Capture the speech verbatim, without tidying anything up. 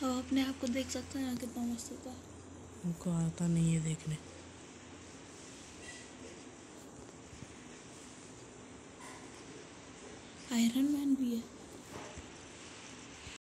अब अपने आप को देख सकते हैं ना कितना मस्त होता है। उनको आता नहीं है देखने। आयरन मैन भी है।